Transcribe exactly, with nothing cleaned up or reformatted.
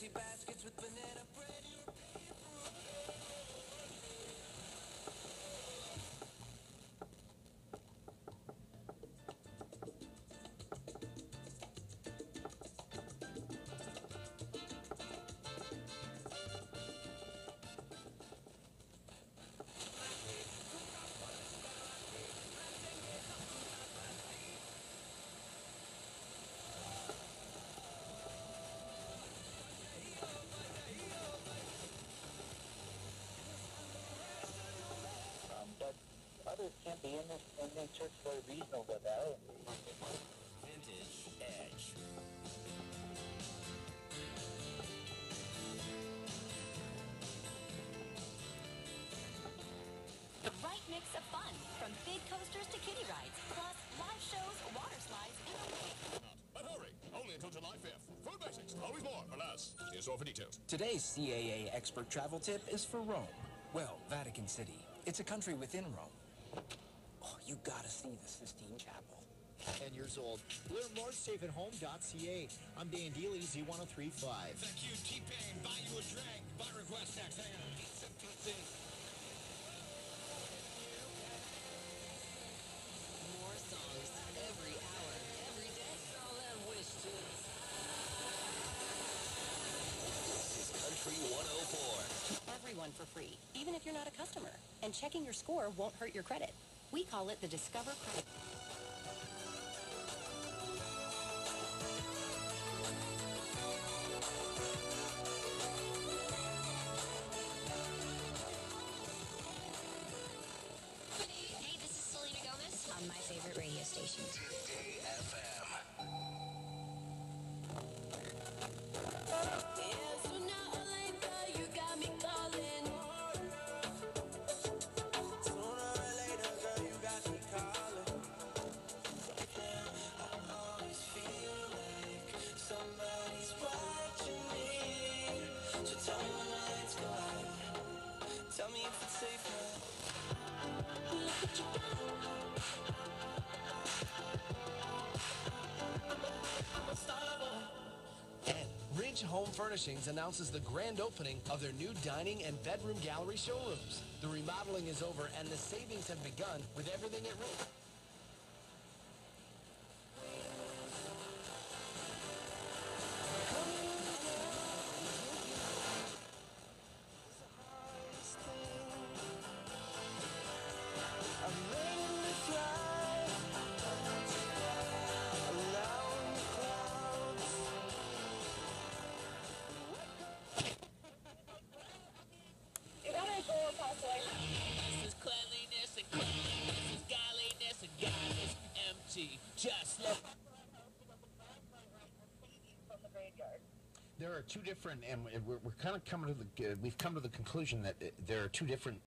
empty baskets with banana bread. But others can't be in this in this church for a reasonable value. Vintage Edge. The right mix of fun, from big coasters to kiddie rides, plus live shows, water slides, and But hurry, only until July fifth. Food Basics, always more for less. See a store for details. Today's C A A expert travel tip is for Rome. Well, Vatican City. It's a country within Rome. Oh, you gotta see the Sistine Chapel. ten years old. Learn more at safe at home dot c a. I'm Dan Dealey, Z one oh three point five. Thank you, T-Pain. Buy you a drink. By request, X. Hang on. More songs every hour, every day. All that wish to. This is Country one oh four. everyone for free, even if you're not a customer. And checking your score won't hurt your credit. We call it the Discover Credit. Hey, this is Selena Gomez on my favorite radio station. Today F M. Tell me if it's safe now. And Ridge Home Furnishings announces the grand opening of their new dining and bedroom gallery showrooms. The remodeling is over and the savings have begun with everything at Ridge. This is cleanliness and cleanliness is godliness and God is empty. Just look. There are two different, and we're, we're kind of coming to the, uh, we've come to the conclusion that uh, there are two different